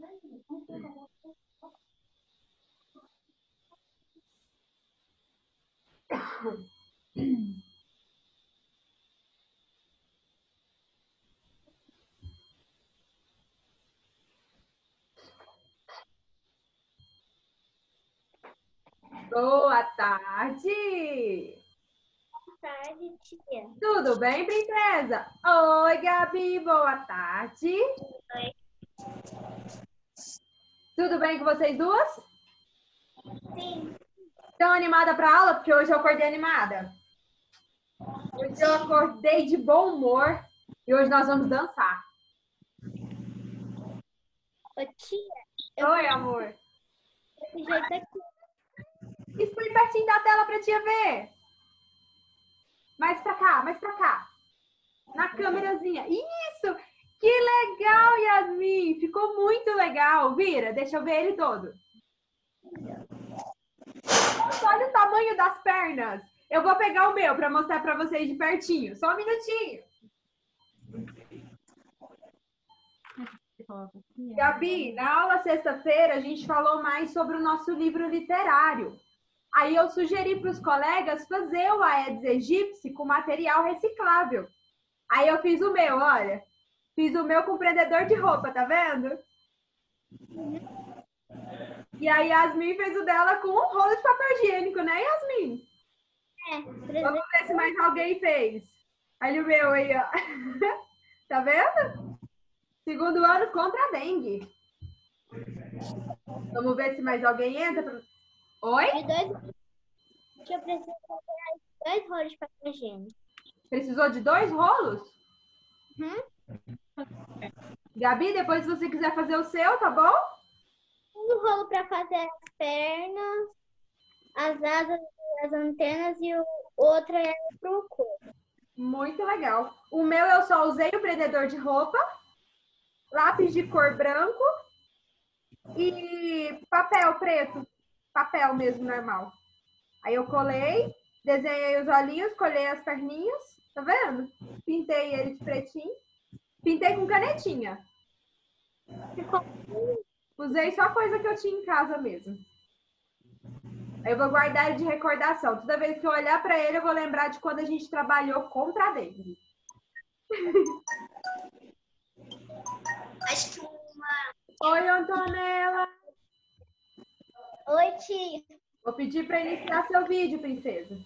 Boa tarde! Boa tarde, tia. Tudo bem, princesa? Oi, Gabi, boa tarde. Oi. Tudo bem com vocês duas? Sim. Estão animada para a aula? Porque hoje eu acordei animada. Hoje eu acordei de bom humor e hoje nós vamos dançar. Ô, tia. Oi, amor. Desse jeito aqui. Expõe pertinho da tela para tia ver. Mais para cá, mais para cá. Na câmerazinha. Isso! Que legal, Yasmin! Ficou muito legal. Vira, deixa eu ver ele todo. Nossa, olha o tamanho das pernas. Eu vou pegar o meu para mostrar para vocês de pertinho. Só um minutinho. Gabi, na aula sexta-feira a gente falou mais sobre o nosso livro literário. Aí eu sugeri para os colegas fazer o Aedes aegypti com material reciclável. Aí eu fiz o meu, olha. Fiz o meu com prendedor de roupa, tá vendo? E a Yasmin fez o dela com um rolo de papel higiênico, né, Yasmin? Vamos ver se mais alguém fez. Olha o meu aí, ó. Tá vendo? Segundo ano contra a dengue. Vamos ver se mais alguém entra. Oi? Eu preciso comprar 2 rolos de papel higiênico. Precisou de 2 rolos? Uhum. Gabi, depois se você quiser fazer o seu, tá bom? Um rolo para fazer as pernas, as asas e as antenas e o outro é pro corpo. Muito legal. O meu eu só usei o prendedor de roupa, lápis de cor branco e papel preto. Papel mesmo, normal. Aí eu colei, desenhei os olhinhos, colei as perninhas, tá vendo? Pintei ele de pretinho. Pintei com canetinha. Usei só coisa que eu tinha em casa mesmo. Aí eu vou guardar ele de recordação. Toda vez que eu olhar para ele, eu vou lembrar de quando a gente trabalhou contra a dengue. Acho que uma... Oi, Antonella. Oi, tia. Vou pedir para iniciar seu vídeo, princesa.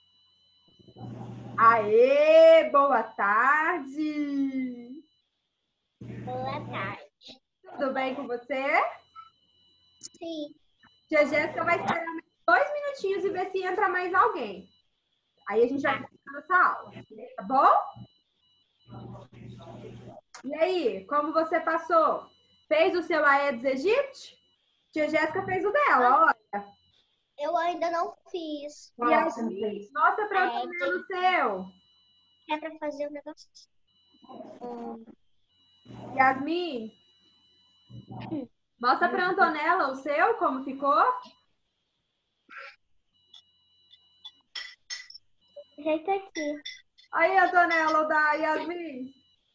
Aê, boa tarde. Boa tarde. Tudo bem com você? Sim. Tia Jéssica vai esperar 2 minutinhos e ver se entra mais alguém. Aí a gente vai começar nossa aula, tá bom? E aí, como você passou? Fez o seu Aedes aegypti? Tia Jéssica fez o dela, olha. Eu ainda não fiz. E aí, mostra pra eu ver o seu. É para fazer o negócio. Yasmin, mostra pra Antonella o seu, como ficou. Jeito aqui. Aí, Antonella, o da Yasmin.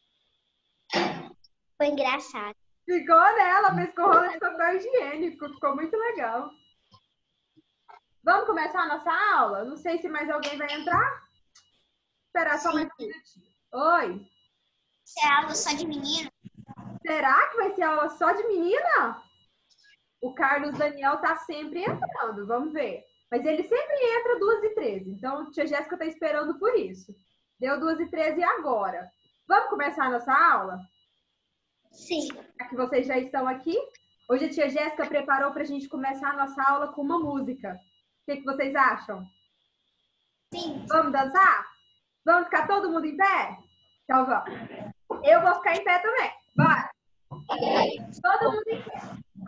Foi engraçado. Ficou nela, fez com rolo de papel higiênico. Ficou muito legal. Vamos começar a nossa aula? Não sei se mais alguém vai entrar. Esperar só mais um minutinho. Oi. Isso é aula só de menino? Será que vai ser aula só de menina? O Carlos Daniel tá sempre entrando, vamos ver. Mas ele sempre entra 2h13. Então, a tia Jéssica tá esperando por isso. Deu 2h13 agora. Vamos começar a nossa aula? Sim. Já que vocês já estão aqui. Hoje a tia Jéssica preparou para a gente começar a nossa aula com uma música. O que vocês acham? Sim. Vamos dançar? Vamos ficar todo mundo em pé? Então vamos. Eu vou ficar em pé também. Bora! Todo mundo em pé.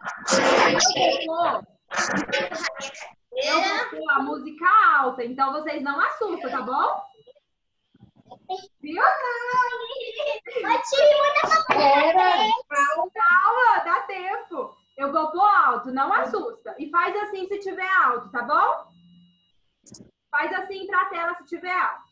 Eu vou pôr a música alta, então vocês não assustam, tá bom? Viu? Calma, dá tempo. Eu vou pôr alto, não assusta. E faz assim se tiver alto, tá bom? Faz assim pra tela se tiver alto.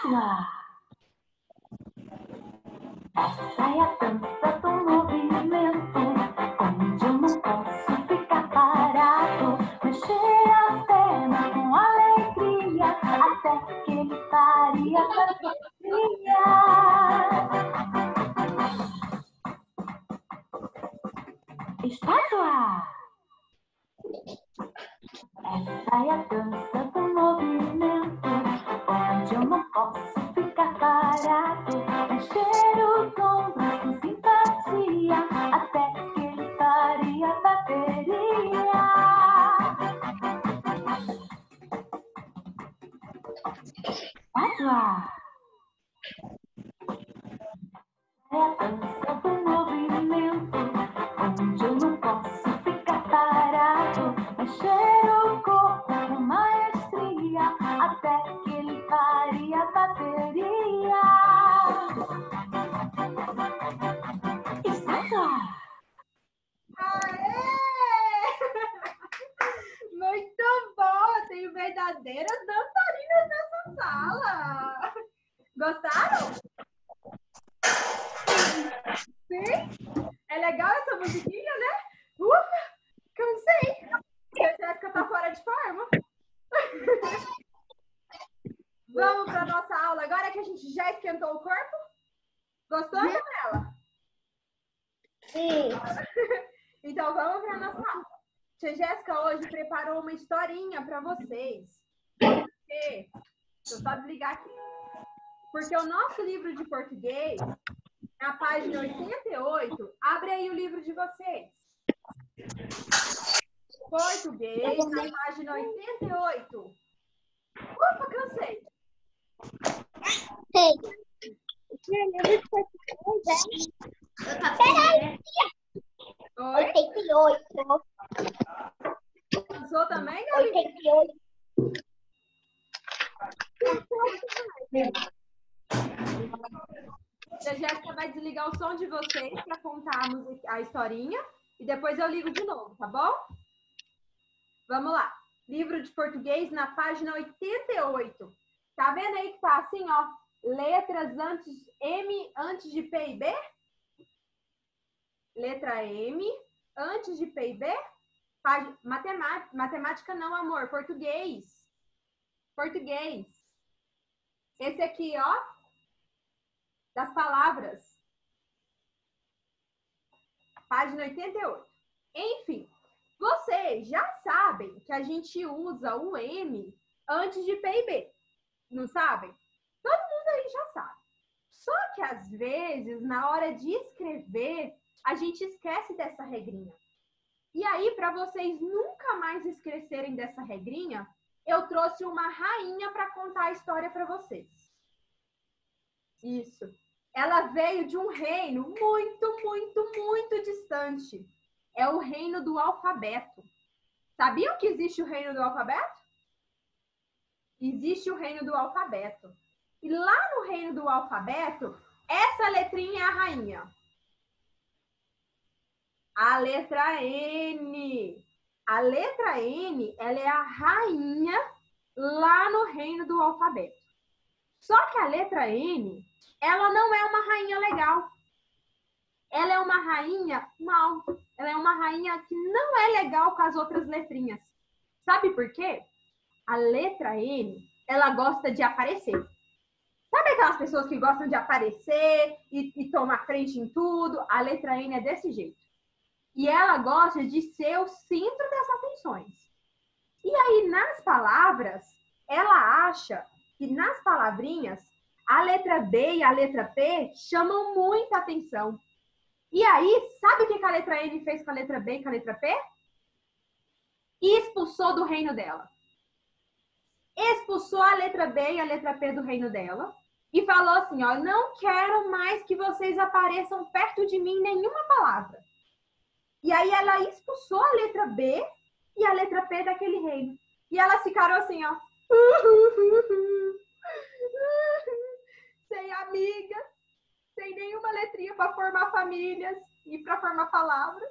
Estátua! Essa é a dança do movimento, onde eu não posso ficar parado. Mexer as pernas com alegria, até que ele pare a bateria. Estátua! Essa é a dança do movimento, onde eu não posso ficar parado. Mexer os ombros com simpatia, até que ele pare a bateria. Estátua! É a dança do movimento, onde eu não posso ficar parado. Mexer o corpo com maestria, até que ele pare a bateria. Estátua! Aê! Muito bom! Eu tenho verdadeiras dançarinas nessa sala. Gostaram? Sim? É legal essa musiquinha, né? Ufa! Cansei! A Jéssica tá fora de forma. Vamos para nossa aula agora que a gente já esquentou o corpo? Gostou, Gabriela? Sim. Então vamos para nossa aula. Tia Jéssica hoje preparou uma historinha para vocês. Porque, deixa eu só desligar aqui. Porque o nosso livro de português, na página 88, abre aí o livro de vocês. Português, na página 88. Ufa, cansei. Sei. Peraí. Oi? 88. Cansou também, Gabi? 88. A Jéssica vai desligar o som de vocês para contar a historinha e depois eu ligo de novo, tá bom? Vamos lá. Livro de português na página 88. Tá vendo aí que tá assim, ó? Letras antes, M antes de P e B? Letra M antes de P e B? Matemática não, amor. Português. Português. Esse aqui, ó. Das palavras. Página 88. Enfim, vocês já sabem que a gente usa o M antes de P e B. Não sabem? Todo mundo aí já sabe. Só que às vezes, na hora de escrever, a gente esquece dessa regrinha. E aí, para vocês nunca mais esquecerem dessa regrinha, eu trouxe uma rainha para contar a história para vocês. Isso. Ela veio de um reino muito, muito, muito distante. É o reino do alfabeto. Sabiam que existe o reino do alfabeto? Existe o reino do alfabeto. E lá no reino do alfabeto, essa letrinha é a rainha. A letra N. A letra N, ela é a rainha lá no reino do alfabeto. Só que a letra N, ela não é uma rainha legal. Ela é uma rainha mal. Ela é uma rainha que não é legal com as outras letrinhas. Sabe por quê? A letra N, ela gosta de aparecer. Sabe aquelas pessoas que gostam de aparecer e tomar frente em tudo? A letra N é desse jeito. E ela gosta de ser o centro das atenções. E aí, nas palavras, ela acha que nas palavrinhas, a letra B e a letra P chamam muita atenção. E aí, sabe o que a letra N fez com a letra B e com a letra P? Expulsou do reino dela. Expulsou a letra B e a letra P do reino dela. E falou assim, ó, não quero mais que vocês apareçam perto de mim em nenhuma palavra. E aí ela expulsou a letra B e a letra P daquele reino. E elas ficaram assim, ó. Sem amigas, sem nenhuma letrinha para formar famílias e para formar palavras.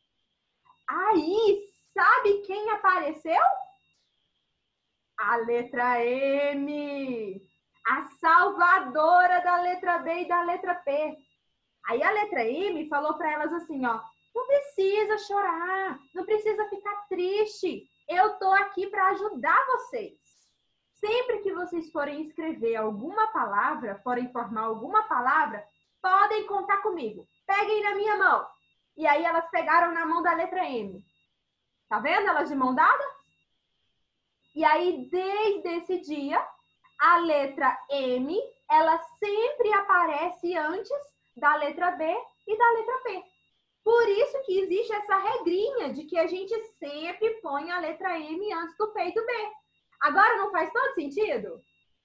Aí, sabe quem apareceu? A letra M. a salvadora da letra B e da letra P. Aí a letra M falou para elas assim, ó, não precisa chorar, não precisa ficar triste. Eu tô aqui para ajudar vocês. Sempre que vocês forem escrever alguma palavra, forem formar alguma palavra, podem contar comigo. Peguem na minha mão. E aí elas pegaram na mão da letra M. Tá vendo elas de mão dada? E aí, desde esse dia, a letra M, ela sempre aparece antes da letra B e da letra P. Por isso que existe essa regrinha de que a gente sempre põe a letra M antes do P e do B. Agora não faz todo sentido?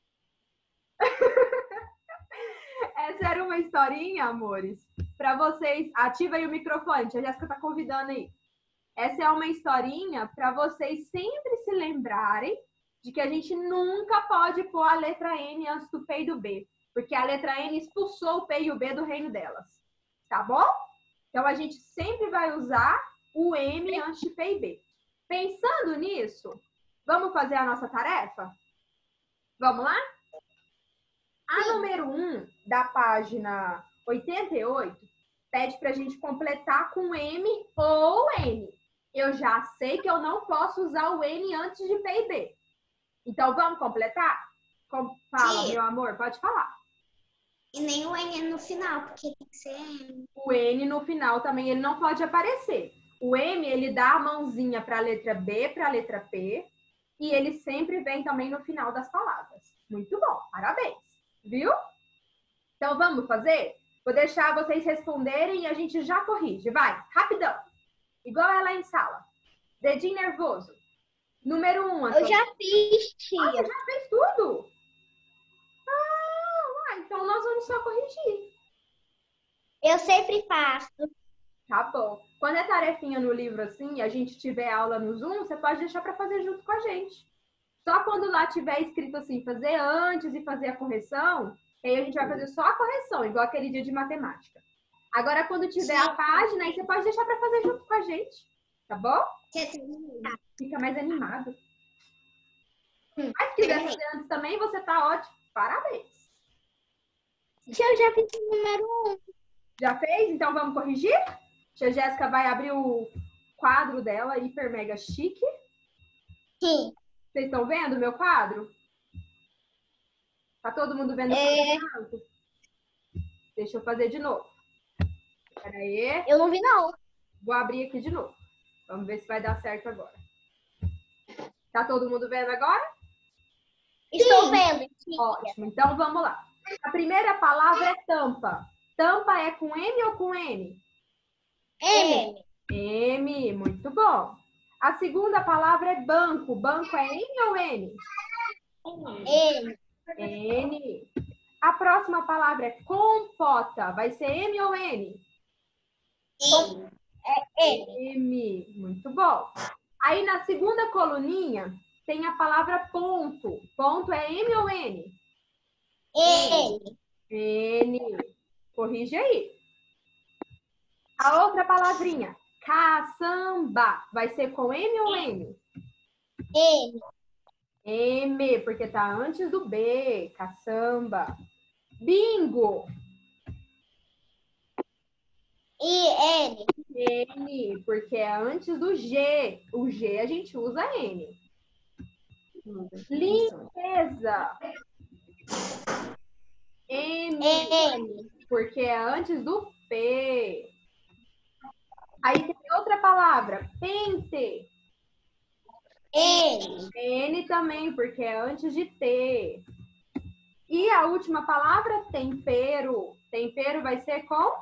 Essa era uma historinha, amores, para vocês. Ativa aí o microfone, a Jéssica tá convidando aí. Essa é uma historinha para vocês sempre se lembrarem de que a gente nunca pode pôr a letra N antes do P e do B, porque a letra N expulsou o P e o B do reino delas, tá bom? Então, a gente sempre vai usar o M antes de P e B. Pensando nisso, vamos fazer a nossa tarefa? Vamos lá? A número 1 da página 88 pede para a gente completar com M ou N. Eu já sei que eu não posso usar o N antes de P e B. Então, vamos completar? Fala, meu amor, pode falar. E nem o N no final, porque tem que ser M. O N no final também, ele não pode aparecer. O M, ele dá a mãozinha para a letra B, para a letra P, e ele sempre vem também no final das palavras. Muito bom, parabéns. Viu? Então, vamos fazer? Vou deixar vocês responderem e a gente já corrige. Vai, rapidão. Igual ela em sala. Dedinho nervoso. Número 1. Eu já fiz, tia. Você já fez tudo? Então nós vamos só corrigir. Eu sempre faço. Tá bom. Quando é tarefinha no livro assim, e a gente tiver aula no Zoom, você pode deixar para fazer junto com a gente. Só quando lá tiver escrito assim, fazer antes e fazer a correção, aí a gente vai fazer só a correção, igual aquele dia de matemática. Agora, quando tiver a página, aí você pode deixar para fazer junto com a gente. Tá bom? Fica mais animado. Mas se quiser fazer antes também, você tá ótimo. Parabéns. Eu já fiz o número 1. Já fez? Então vamos corrigir? Tia Jéssica vai abrir o quadro dela, hiper mega chique. Sim. Vocês estão vendo o meu quadro? Tá todo mundo vendo o quadro? Deixa eu fazer de novo. Espera aí. Eu não vi, não. Vou abrir aqui de novo. Vamos ver se vai dar certo agora. Tá todo mundo vendo agora? Estou vendo. Sim. Ótimo. Então vamos lá. A primeira palavra é tampa. Tampa é com M ou com N? M. M, muito bom. A segunda palavra é banco. Banco é M ou N? M. N. A próxima palavra é compota. Vai ser M ou N? M. M. Muito bom. Aí na segunda coluninha tem a palavra ponto. Ponto é M ou N? N. N. Corrige aí. A outra palavrinha, caçamba. Vai ser com M ou N? M. M, porque tá antes do B. Caçamba. Bingo. N. N, porque é antes do G. O G a gente usa N. Limpeza. M, porque é antes do P. Aí tem outra palavra, pente. N. N também, porque é antes de T. E a última palavra, tempero. Tempero vai ser com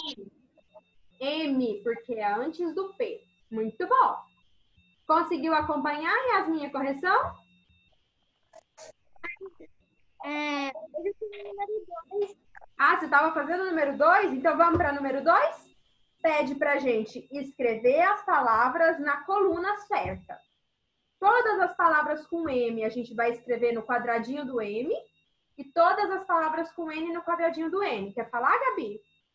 M, porque é antes do P. Muito bom. Conseguiu acompanhar, Yasmin, a correção? Eu fiz o número 2. Ah, você estava fazendo o número 2? Então vamos para o número 2? Pede para a gente escrever as palavras na coluna certa. Todas as palavras com M a gente vai escrever no quadradinho do M e todas as palavras com N no quadradinho do N. Quer falar, Gabi?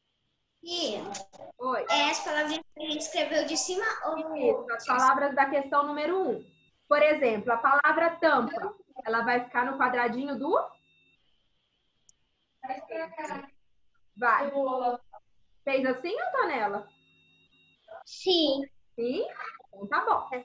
Oi. As palavras que a gente escreveu de cima ou... Isso, as palavras da questão número 1. Por exemplo, a palavra tampa, ela vai ficar no quadradinho do Vai. Fez assim, Antonella? Sim. Sim? Então tá bom.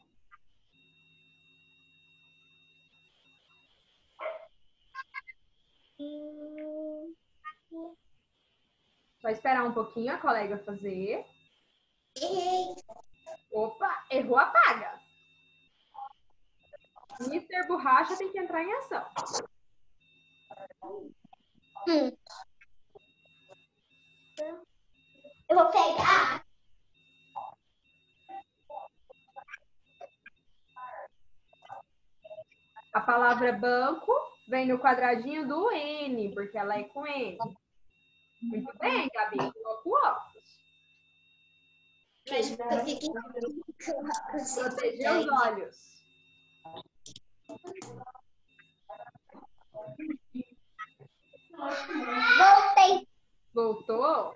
Vai esperar um pouquinho a colega fazer. Opa, errou, apaga. Mister Borracha tem que entrar em ação. Eu vou pegar. A palavra banco vem no quadradinho do N, porque ela é com N. Muito bem, Gabi. Coloca o óculos. Proteger os olhos. Voltei. Voltou?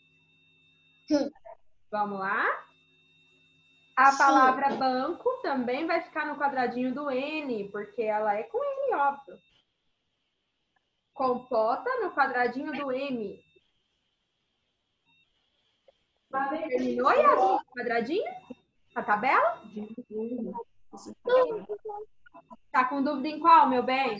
Vamos lá? A palavra banco também vai ficar no quadradinho do N, porque ela é com N, óbvio. Compota no quadradinho do M. Terminou, Yasmin? Quadradinho? A tabela? Tá com dúvida em qual, meu bem?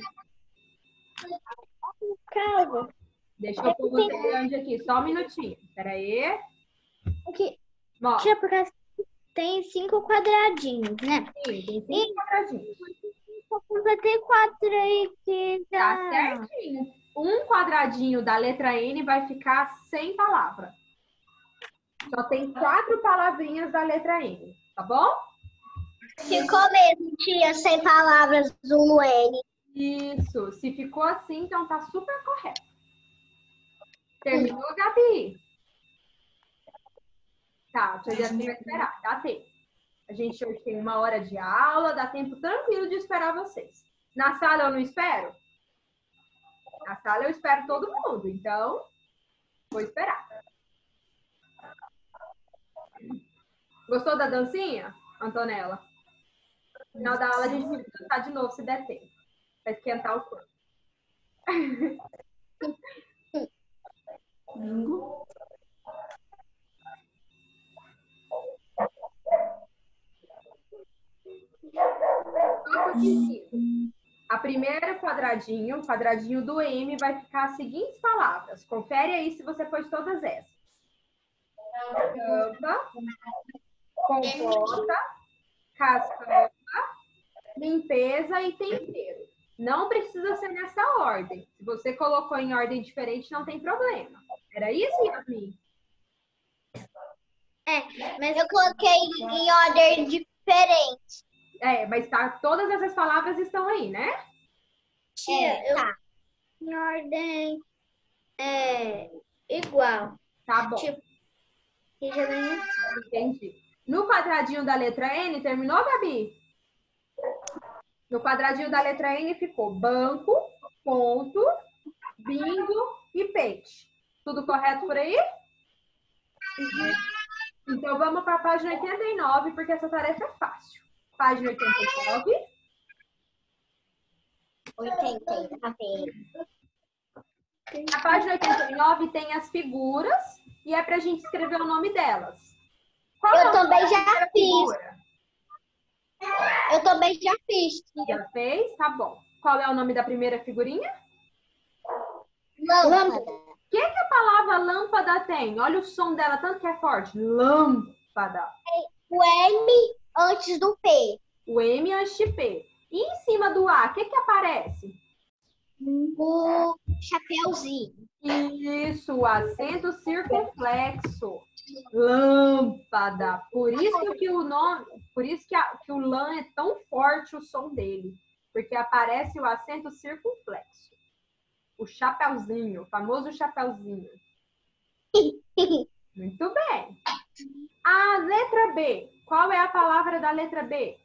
Calma. Deixa eu pôr você grande aqui, só um minutinho. Espera aí. Aqui. Mostra. Tia, porque tem 5 quadradinhos, né? Sim, tem 5 quadradinhos. Só completei 4 aí que já... Tá certinho. Um quadradinho da letra N vai ficar sem palavra. Só tem 4 palavrinhas da letra N, tá bom? Ficou mesmo, tia, sem palavras do N. Isso. Se ficou assim, então tá super correto. Terminou, Gabi? Tá, tia Jasmine vai esperar. Dá tempo. A gente hoje tem 1 hora de aula, dá tempo tranquilo de esperar vocês. Na sala eu não espero? Na sala eu espero todo mundo, então vou esperar. Gostou da dancinha, Antonella? No final da aula a gente vai dançar de novo, se der tempo. Pra esquentar o corpo. A primeira quadradinho, o quadradinho do M, vai ficar as seguintes palavras. Confere aí se você pôs todas essas. Tampa, compota, cascata, limpeza e tempero. Não precisa ser nessa ordem. Se você colocou em ordem diferente, não tem problema. Era isso, Yasmin? Mas eu coloquei em ordem diferente. Mas todas essas palavras estão aí, né? Tia, tá. Em ordem igual. Tá bom. Tipo, que já vem aqui. Entendi. No quadradinho da letra N, terminou, Gabi? No quadradinho da letra N ficou banco, ponto, bingo e peixe. Tudo correto por aí? Então vamos para a página 89, porque essa tarefa é fácil. Página 89. 89. A página 89 tem as figuras e é para a gente escrever o nome delas. Qual Eu também já fiz. figura? Eu também já fiz. Já fez? Tá bom. Qual é o nome da primeira figurinha? Lâmpada. O que a palavra lâmpada tem? Olha o som dela, tanto que é forte. Lâmpada. O M antes do P. O M antes de P. E em cima do A, o que aparece? O chapeuzinho. Isso, o acento circunflexo. Lâmpada. Por isso que o nome, por isso que o lã é tão forte o som dele, porque aparece o acento circunflexo. O chapeuzinho, o famoso chapeuzinho. Muito bem. A letra B. Qual é a palavra da letra B?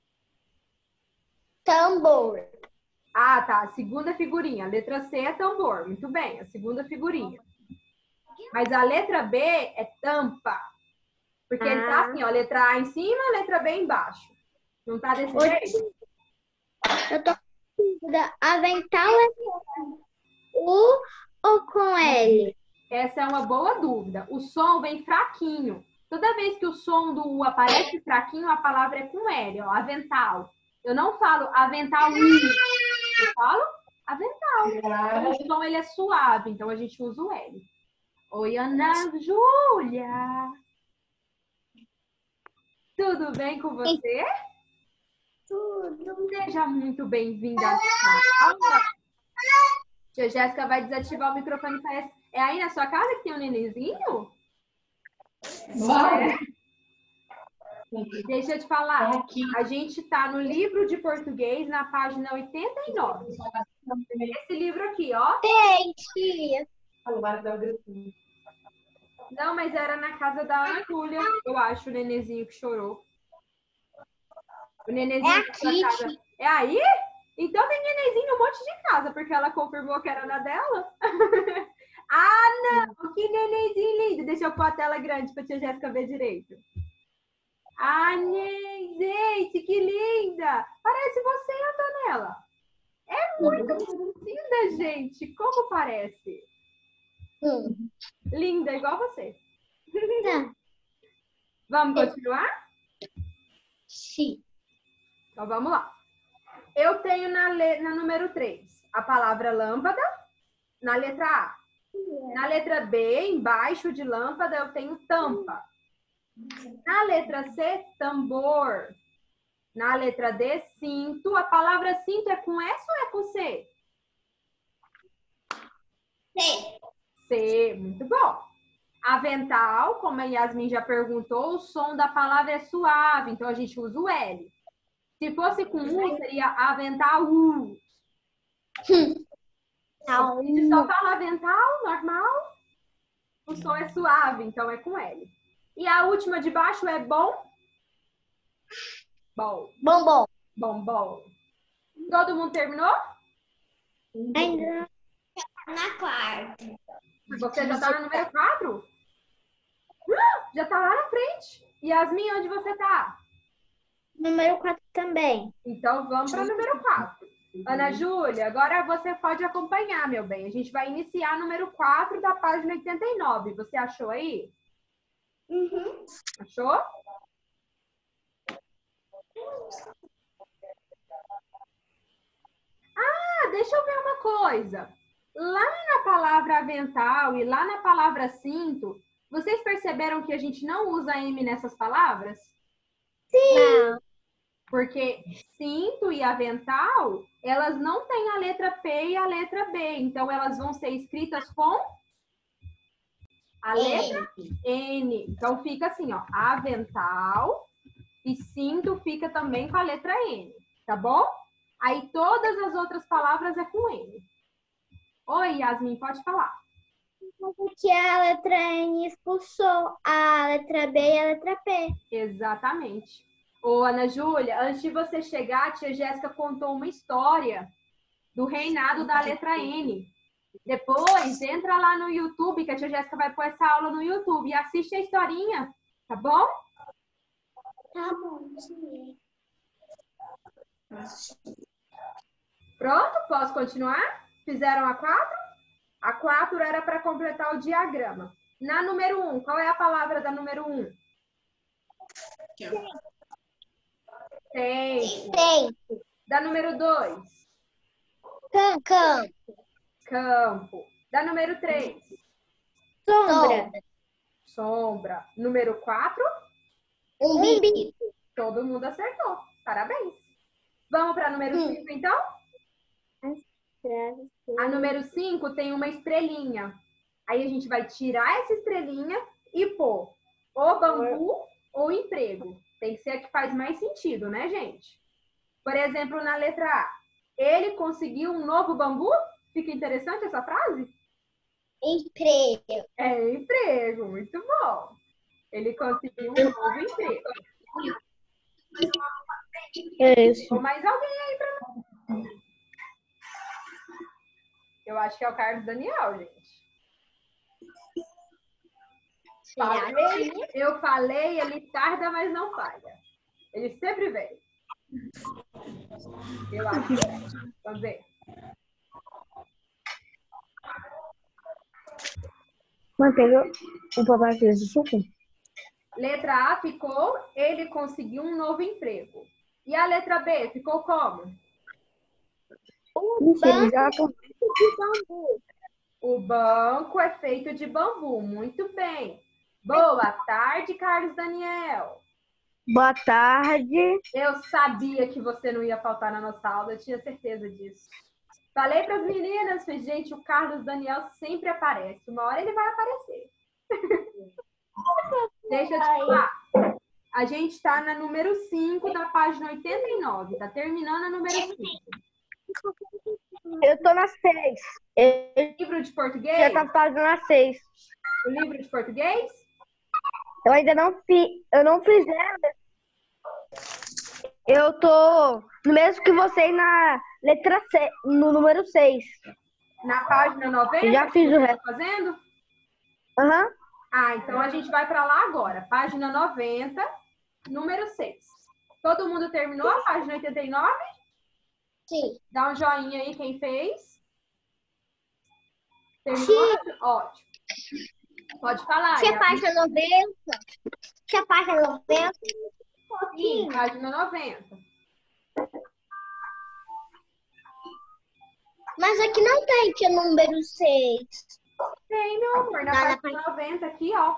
Tambor. Ah, tá. A segunda figurinha. A letra C é tambor. Muito bem. A segunda figurinha. Mas a letra B é tampa. Porque ele tá assim, ó. Letra A em cima, letra B embaixo. Não tá desse jeito? Eu tô com dúvida. Avental é o ou com L? Essa é uma boa dúvida. O som vem fraquinho. Toda vez que o som do U aparece fraquinho, a palavra é com L, ó, avental. Eu não falo avental U, eu falo avental. Então, o som ele é suave, então a gente usa o L. Oi, Ana Júlia. Tudo bem com você? Tudo. Seja muito bem-vinda à nossa aula. Tia Jéssica vai desativar o microfone. É aí na sua casa que tem um nenenzinho? Vai. Deixa eu te falar. A gente está no livro de português, na página 89. Esse livro aqui, ó. Tem, tia. Não, mas era na casa da Ana Júlia, eu acho, o nenenzinho que chorou. O nenenzinho É da sua aqui, casa. tia. É aí? Então tem nenenzinho em um monte de casa, porque ela confirmou que era na dela. Ah, não! Que nenenzinho lindo! Deixa eu pôr a tela grande para a tia Jéssica ver direito. Ah, gente, que linda! Parece você, Antonella. É muito linda, gente. Como parece? Linda, igual você. Tá. Vamos continuar? Sim. Então vamos lá. Eu tenho na número 3 a palavra lâmpada, na letra A. Na letra B, embaixo de lâmpada, eu tenho tampa. Na letra C, tambor. Na letra D, cinto. A palavra cinto é com S ou é com C? C. C, muito bom. Avental, como a Yasmin já perguntou, o som da palavra é suave, então a gente usa o L. Se fosse com U, seria avental U. A gente só fala avental, normal. O som é suave, então é com L. E a última de baixo é bom? Bom. Bombom. Bom, bom. Todo mundo terminou? Ainda na quarta. Você já está no número 4? Já está lá na frente. Yasmin, onde você está? Número 4 também. Então vamos para o número 4. Ana Júlia, agora você pode acompanhar, meu bem. A gente vai iniciar número 4 da página 89. Você achou aí? Uhum. Achou? Ah, deixa eu ver uma coisa. Lá na palavra avental e lá na palavra cinto, vocês perceberam que a gente não usa M nessas palavras? Sim. Porque cinto e avental, elas não têm a letra P e a letra B. Então, elas vão ser escritas com a letra N. Então, fica assim, ó. Avental e cinto fica também com a letra N. Tá bom? Aí, todas as outras palavras é com N. Oi, Yasmin, pode falar. Porque a letra N expulsou a letra B e a letra P. Exatamente. Ô, Ana Júlia, antes de você chegar, a tia Jéssica contou uma história do reinado da letra N. Depois, entra lá no YouTube, que a tia Jéssica vai pôr essa aula no YouTube e assiste a historinha, tá bom? Tá bom, tia. Pronto? Posso continuar? Fizeram a 4? A 4 era para completar o diagrama. Na número 1, qual é a palavra da número 1? Tempo. Tempo. Da número 2? Campo. Campo. Da número 3? Sombra. Sombra. Número 4? Umbigo. Todo mundo acertou. Parabéns. Vamos para a número 5, então? A número 5 tem uma estrelinha. Aí a gente vai tirar essa estrelinha e pôr ou bambu ou emprego. Tem que ser a que faz mais sentido, né, gente? Por exemplo, na letra A, ele conseguiu um novo bambu? Fica interessante essa frase? Emprego. É, emprego. Muito bom. Ele conseguiu um novo emprego. Isso. Ou mais alguém aí para mim? Eu acho que é o Carlos Daniel, gente. Eu falei, ele tarda, mas não falha. Ele sempre vem. Eu acho que é. Vamos ver. Manteiga, o papai fez o suco. Letra A ficou, ele conseguiu um novo emprego. E a letra B ficou como? Mentira, já tô... De bambu. O banco é feito de bambu. Muito bem. Boa tarde, Carlos Daniel. Boa tarde. Eu sabia que você não ia faltar na nossa aula, eu tinha certeza disso. Falei para as meninas, falei, gente, o Carlos Daniel sempre aparece. Uma hora ele vai aparecer. Deixa eu te falar. A gente está na número 5 da página 89. Está terminando a número 5. Eu tô na 6. Livro de Já português? tá fazendo a 6. O livro de português? Eu ainda não fiz. Eu não fiz ela. Eu tô no mesmo que vocês na letra C, no número 6. Na página 90? Eu já fiz o Tá resto. fazendo? Aham. Ah, então a gente vai para lá agora. Página 90, número 6. Todo mundo terminou a página 89? Sim. Dá um joinha aí quem fez. Terminou? Ótimo. Pode falar. Tinha página 90. Tinha página 90. Sim, página 90. Mas aqui não tem, tinha número 6. Tem, meu amor, na página 90 aqui, ó.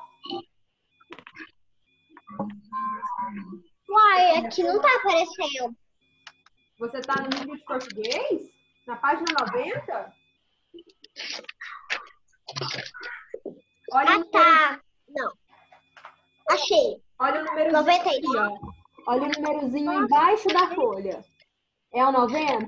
Uai, aqui não tá aparecendo. Você tá no livro de português? Na página 90? Olha o Ah, número, tá. Não. Achei. olha o númerozinho 99. aqui, ó. Olha o númerozinho embaixo da folha. É o 90?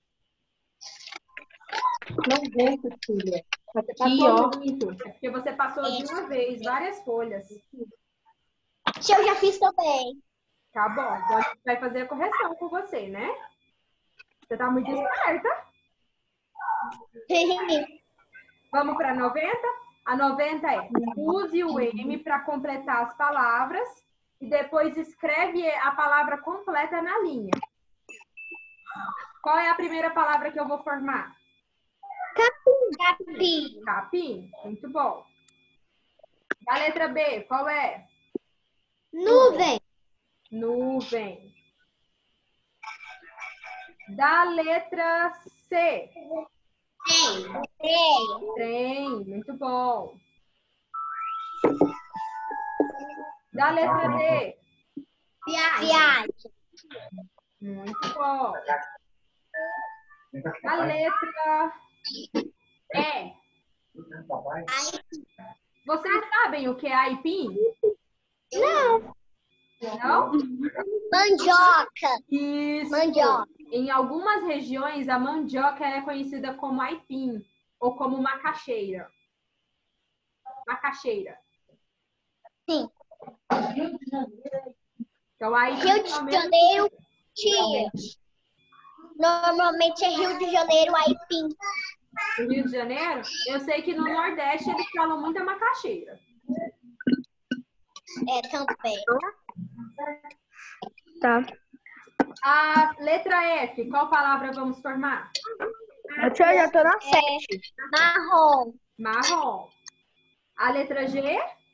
90, filha. Você passou muito. É porque você passou de uma vez, várias folhas. Eu já fiz também. Tá bom, então a gente vai fazer a correção com você, né? Você tá muito esperta. Vamos para 90? A 90 é: use o M para completar as palavras e depois escreve a palavra completa na linha. Qual é a primeira palavra que eu vou formar? Capim. Capim. Muito bom. A letra B, qual é? Nuvem. Nuvem. Da letra C. Trem. Muito bom. Da letra D. Viagem. Muito bom. Da letra E. Vocês sabem o que é aipim? Não. Não? Mandioca. Isso. Mandioca. Em algumas regiões, a mandioca é conhecida como aipim ou como macaxeira. Macaxeira. Sim. Então, aí, Rio de Janeiro, tinha. Normalmente é Rio de Janeiro, aipim. no Rio de Janeiro, eu sei que no Nordeste eles falam muita macaxeira. É, também. Tá. A letra F, qual palavra vamos formar? Eu já tô na 7. Marrom. Marrom. A letra G?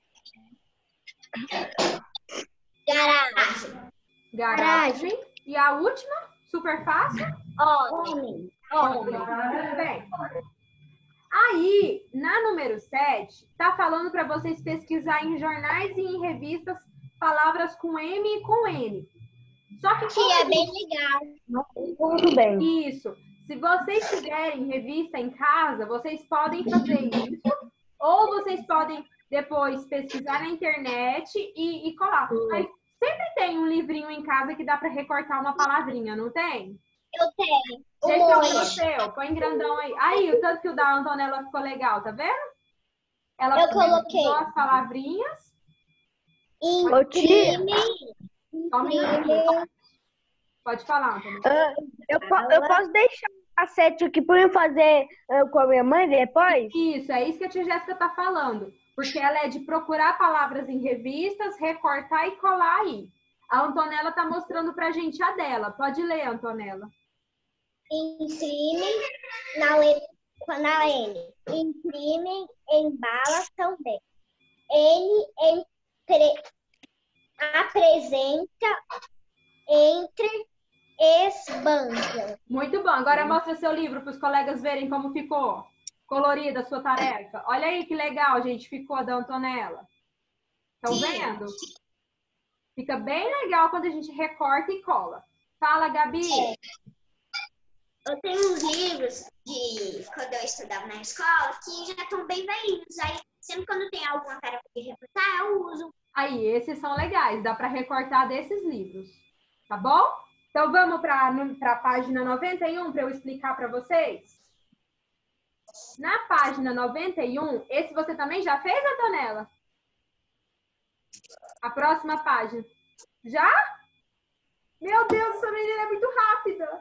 Garagem. Garagem. E a última? Super fácil? Homem. Homem. Muito bem. Aí, na número 7, tá falando para vocês pesquisar em jornais e em revistas palavras com M e com N. Só que Que é bem legal. Muito bem. isso. Se vocês tiverem revista em casa, vocês podem fazer isso. Ou vocês podem depois pesquisar na internet e colar. Mas sempre tem um livrinho em casa que dá para recortar uma palavrinha, não tem? Eu tenho. Deixa eu ver o Hoje. seu. Põe grandão aí. Aí, o tanto que o da Antonella ficou legal, tá vendo? Ela Eu coloquei. pesquisou as palavrinhas. Ô, tia, Só um minutinho. Pode falar, Antonella. eu posso deixar a 7 aqui pra eu fazer com a minha mãe depois? Isso, é isso que a tia Jéssica tá falando. Porque ela é de procurar palavras em revistas, recortar e colar aí. A Antonella tá mostrando pra gente a dela. Pode ler, Antonella. Imprime na letra Na N. Imprimem, embala também. N. Apresenta, entre, esbanja. Muito bom. Agora mostra seu livro para os colegas verem como ficou colorida a sua tarefa. Olha aí que legal, gente, ficou da Antonella. Estão vendo? Fica bem legal quando a gente recorta e cola. Fala, Gabi. Eu tenho uns livros de quando eu estudava na escola que já estão bem velhinhos. Aí, sempre quando tem alguma tarefa de recortar, eu uso. Aí, esses são legais. Dá para recortar desses livros. Tá bom? Então, vamos para a página 91 para eu explicar para vocês? Na página 91, esse você também já fez, Antonella? A próxima página. Já? Meu Deus, essa menina é muito rápida.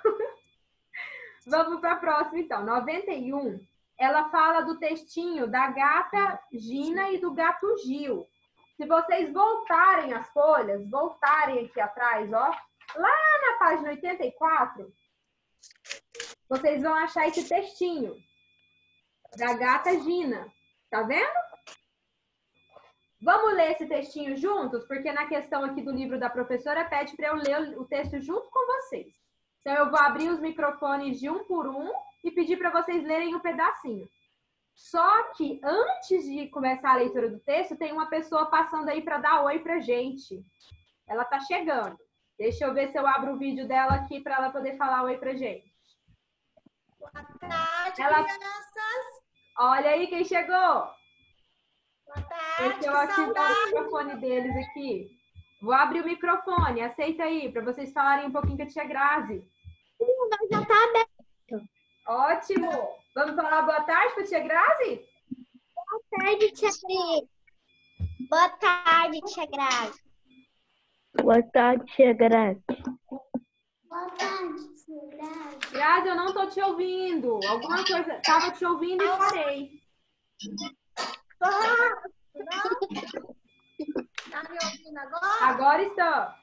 Vamos para a próxima, então. 91, ela fala do textinho da gata Gina e do gato Gil. Se vocês voltarem as folhas, voltarem aqui atrás, ó, lá na página 84, vocês vão achar esse textinho da gata Gina. Tá vendo? Vamos ler esse textinho juntos? Porque na questão aqui do livro da professora pede para eu ler o texto junto com vocês. Então, eu vou abrir os microfones de um por um e pedir para vocês lerem um pedacinho. Só que antes de começar a leitura do texto, tem uma pessoa passando aí para dar oi pra gente. Ela tá chegando. Deixa eu ver se eu abro o vídeo dela aqui para ela poder falar oi pra gente. Boa tarde, crianças. Olha aí quem chegou. Boa tarde, Deixa eu ativar o microfone deles aqui. Vou abrir o microfone. Aceita aí, para vocês falarem um pouquinho com a tia Grazi. Já tá aberto. Ótimo. Vamos falar boa tarde para a tia Grazi? Boa tarde, tia Grazi. Boa tarde, tia Grazi. Boa tarde, tia Grazi. Boa tarde, tia Grazi. Grazi, eu não tô te ouvindo. Alguma coisa... Tava te ouvindo e parei. Tá me ouvindo agora? Agora estou.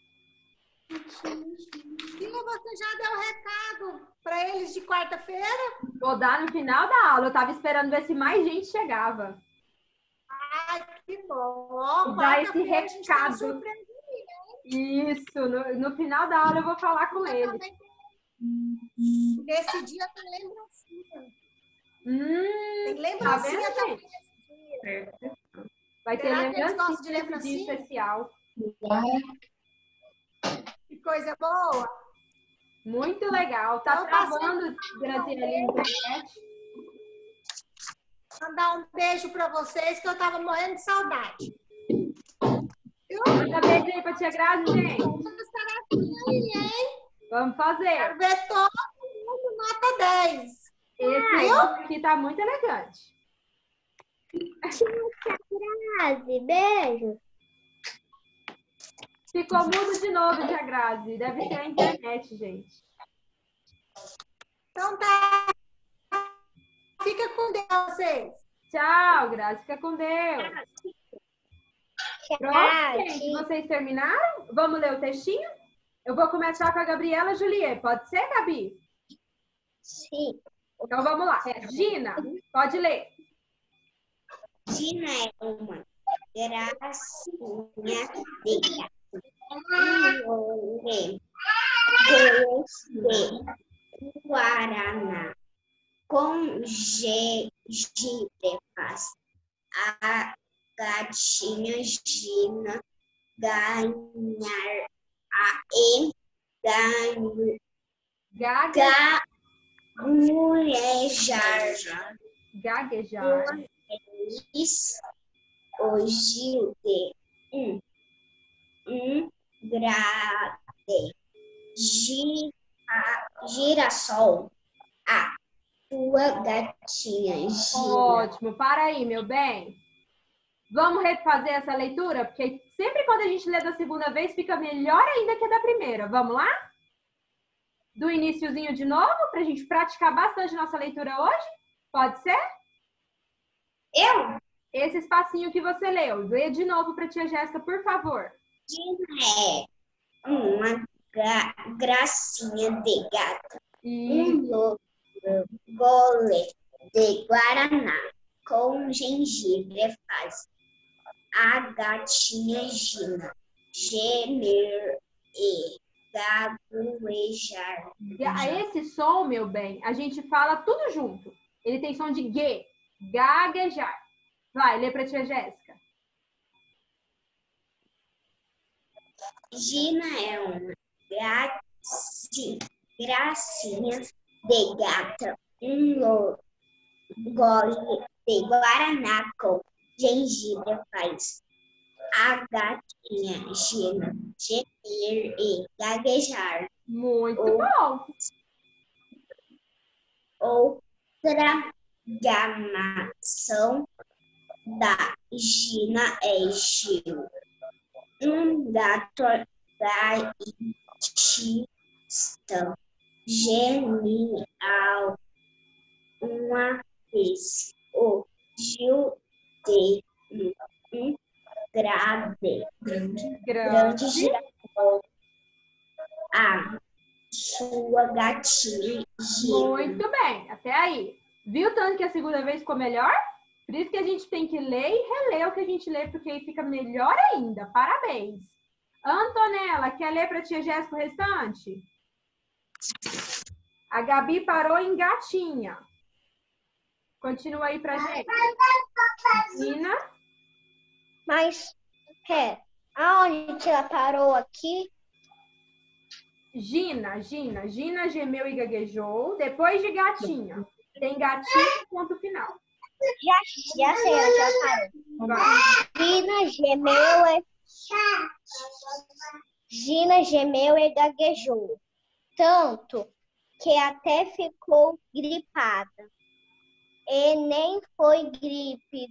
Silvia, você já deu recado para eles de quarta-feira? Vou dar no final da aula. Eu tava esperando ver se mais gente chegava. Ai, que bom. Dar esse Quarta-feira a gente tem recado. surpresa. Isso. No final da aula eu vou falar com eles. Nesse dia tem lembrancinha. Tem Tá lembrancinha vendo, também gente? nesse dia. Vai ter Será que eles lembrancinha gostam de nesse lembrancinha? dia especial. Que coisa boa. Muito legal. Tá Eu passei- travando, Graziela, a internet. Mandar um beijo para vocês, que eu tava morrendo de saudade. Manda beijo aí pra tia Grazi, gente. Aí, hein? Vamos fazer. Quero ver todo mundo nota 10. Esse aqui tá muito elegante. Tia Grazi, beijo. Ficou mudo de novo, tia Grazi. Deve ser a internet, gente. Então tá. Fica com Deus, vocês. Tchau, Grazi. Fica com Deus. Tia Pronto, gente. Grazi. Vocês terminaram? Vamos ler o textinho? Eu vou começar com a Gabriela Juliet. Pode ser, Gabi? Sim. Então vamos lá. Gina, pode ler. Gina é uma gracinha de gato. Doce Guaraná com gengibre faz a gatinha Gina ganhar gaguejar. Gaguejar. Feliz hoje de grade girassol. A tua gatinha Gina. Ótimo. Para aí, meu bem. Vamos refazer essa leitura? Porque sempre quando a gente lê da segunda vez, fica melhor ainda que a da primeira. Vamos lá? Do iniciozinho de novo, para a gente praticar bastante nossa leitura hoje? Pode ser? Eu? Esse espacinho que você leu. Lê de novo para a tia Jéssica, por favor. Gina é uma gracinha de gato. E Um lobo gole de guaraná com gengibre faz a gatinha Gina gemer e gaguejar. Esse som, meu bem, a gente fala tudo junto. Ele tem som de G, gaguejar. Vai, lê pra tia Jéssica. Gina é uma gracinha de gata. Gole de guaraná com gengibre faz a gatinha Gina gemer e gaguejar. Muito bom. Outra gamação da Gina é Gil, um gato gaitista genial. Uma vez o Gil teve um grande girassol. A sua gatinha Gina. Muito bem, até aí. Viu tanto que a segunda vez ficou melhor? Por isso que a gente tem que ler e reler o que a gente lê, porque aí fica melhor ainda. Parabéns. Antonella, quer ler para a tia Jéssica o restante? A Gabi parou em gatinha. Continua aí pra gente. Gina. Mas, aonde que ela parou aqui? Gina gemeu e gaguejou. Depois de gatinha. Tem gatinho, ponto final. Já sei onde ela parou. Vai. Gina gemeu e gaguejou, tanto que até ficou gripada. E nem foi gripe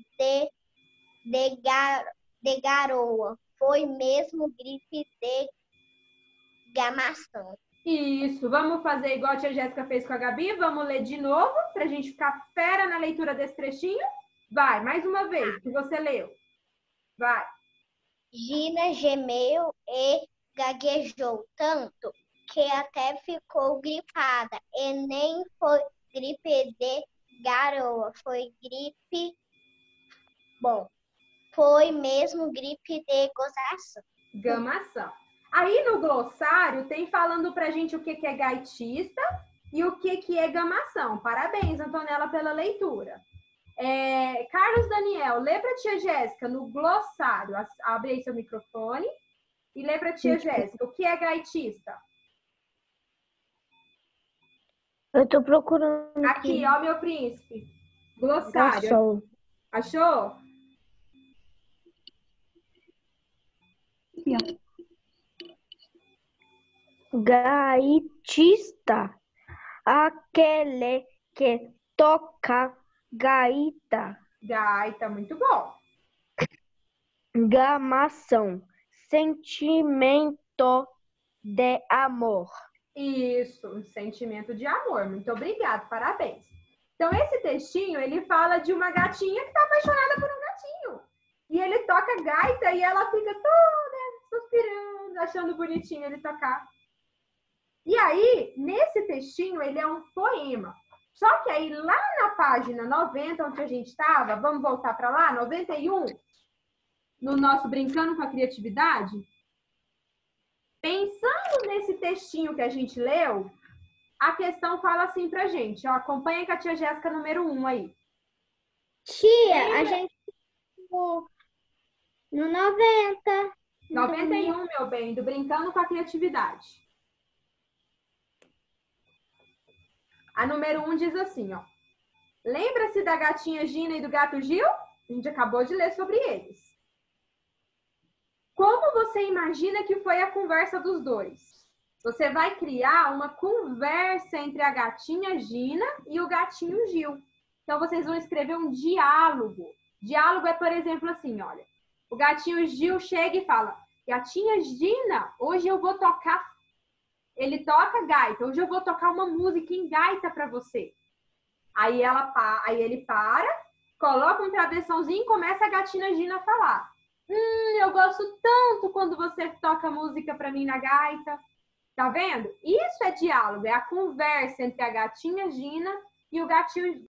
de garoa, foi mesmo gripe de gamação. Isso, vamos fazer igual a tia Jéssica fez com a Gabi. Vamos ler de novo, pra gente ficar fera na leitura desse trechinho. Vai, mais uma vez, que você leu. Vai. Gina gemeu e gaguejou tanto que até ficou gripada. E nem foi gripe de garoa, foi gripe... Bom, foi mesmo gripe de gozação. Gamação. Aí no glossário tem falando pra gente o que é gaitista e o que é gamação. Parabéns, Antonella, pela leitura. Carlos Daniel, lê pra tia Jéssica no glossário. Abre aí seu microfone e lê pra tia Jéssica. O que é gaitista? Eu tô procurando Aqui, ó, meu príncipe. Glossário. Achou? Aqui, ó. Gaitista, aquele que toca gaita. Gaita, muito bom. Gamação, sentimento de amor. Isso, um sentimento de amor. Muito obrigada, parabéns. Então, esse textinho, ele fala de uma gatinha que está apaixonada por um gatinho. E ele toca gaita e ela fica toda suspirando, achando bonitinho ele tocar. E aí, nesse textinho, ele é um poema. Só que aí, lá na página 90, onde a gente estava, vamos voltar para lá, 91, no nosso Brincando com a Criatividade, pensando nesse textinho que a gente leu, a questão fala assim pra gente, ó, acompanha com a tia Jéssica número 1 aí. Tia, a gente no 90. 91, meu bem, do Brincando com a Criatividade. A número 1 diz assim, ó. Lembra-se da gatinha Gina e do gato Gil? A gente acabou de ler sobre eles. Como você imagina que foi a conversa dos dois? Você vai criar uma conversa entre a gatinha Gina e o gatinho Gil. Então, vocês vão escrever um diálogo. Diálogo é, por exemplo, assim, olha. O gatinho Gil chega e fala, gatinha Gina, hoje eu vou tocar... Ele toca gaita, hoje eu vou tocar uma música em gaita para você. Aí ele para, coloca um travessãozinho e começa a gatinha Gina a falar. Eu gosto tanto quando você toca música para mim na gaita. Tá vendo? Isso é diálogo, é a conversa entre a gatinha Gina e o gatinho